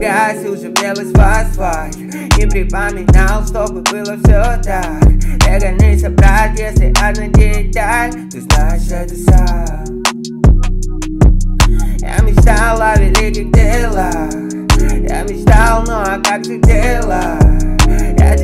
грязь уже врелась в асфальт и припоминал, чтобы было все так. Вернись обратно, если одна деталь, ты знаешь это сам. Я мечтал о великих делах, я мечтал, ну а как ты дела? Я